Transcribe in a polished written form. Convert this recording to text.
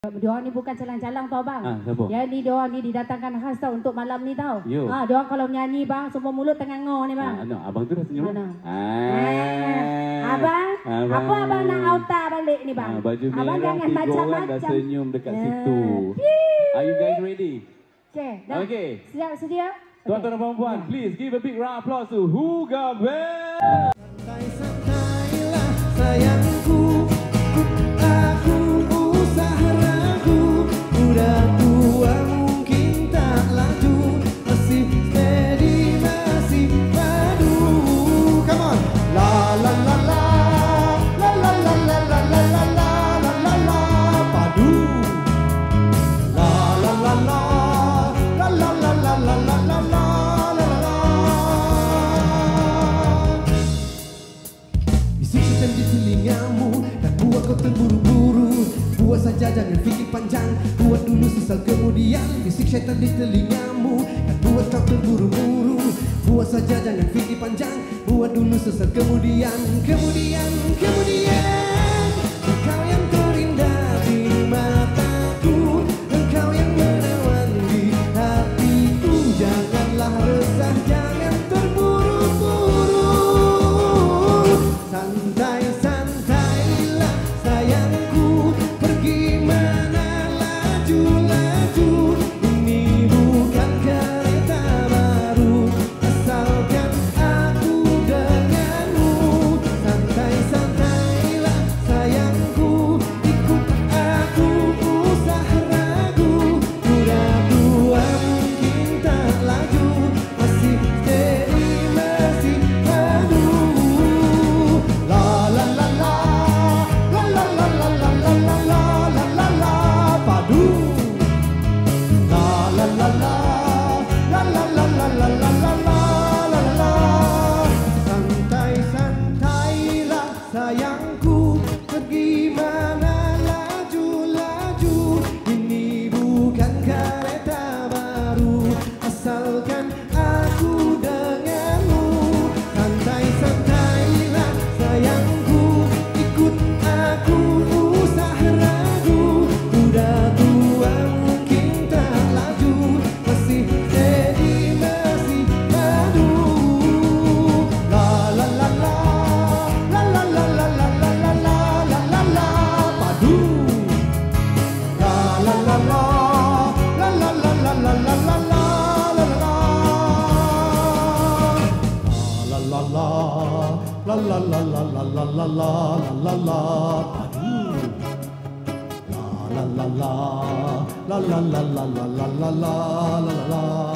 Diorang ni bukan calang-calang tau bang. Siapa? Ya ni diorang ni didatangkan khas tau untuk malam ni tau. Diorang kalau menyanyi bang semua mulut tengah ngor ni bang. Abang tu dah senyum. Abang, apa abang nak auta balik ni bang? Baju merah, abang jangan macam-macam. dah senyum dekat situ. Are you guys ready? Okay. Sedia? Tuan-tuan dan puan-puan, please give a big round of applause to Huga Band. Santai-santailah sayangku, aku usah ragu, udah tua mungkin tak laju, masih steady, masih padu. Come on, la la la la, la la la la la la la la la la, padu. La la la la, la la la la la la la la. Bisikan di telingamu dan buat kau terburu-buru. Buat saja jangan fikir panjang, buat dulu sesal kemudian. Bisik syaitan di telingamu dan buat kau terburu-buru. Buat saja jangan fikir panjang, buat dulu sesal kemudian. Kemudian engkau yang terindah di mataku, engkau yang menawan di hatiku. Janganlah resah, jangan terburu-buru. Santai-santailah sayangku, pergi mana laju-laju. Ini bukan kereta baru, asalkan aku denganmu. Santai-santailah sayangku, ikut aku usah ragu. Udah tua mungkin tak laju, masih steady, masih padu. La la la la, la la la la la la la la la la, padu. La la la la, la la la la la la la la la. Santai-santailah sayangku, pergi mana laju-laju. Ini bukan kereta baru, asalkan aku denganmu. Santai-santailah sayangku, ikut aku usah ragu. Udah tua mungkin tak laju, masih steady, masih padu. La la la la, la la la la la la la la la la, padu. La la la la, la la la la la la la la la la. La la la, la la la la la la la la la la, padu. La la la la, la la la la la la la la la la.